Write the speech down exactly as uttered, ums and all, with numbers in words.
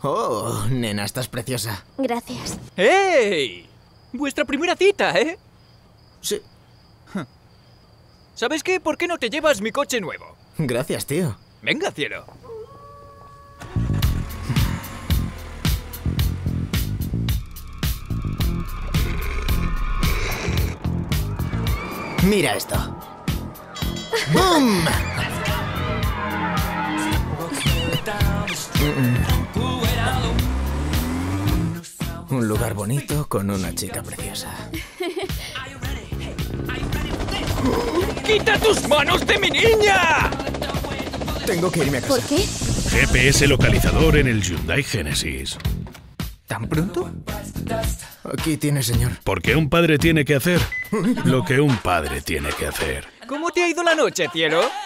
Oh, nena, estás preciosa. Gracias. ¡Hey! Vuestra primera cita, ¿eh? Sí. ¿Sabes qué? ¿Por qué no te llevas mi coche nuevo? Gracias, tío. Venga, cielo. Mira esto. ¡Bum! Un lugar bonito con una chica preciosa. ¡Quita tus manos de mi niña! Tengo que irme a casa. ¿Por qué? G P S localizador en el Hyundai Genesis. ¿Tan pronto? Aquí tiene, señor. Porque un padre tiene que hacer lo que un padre tiene que hacer. ¿Cómo te ha ido la noche, cielo?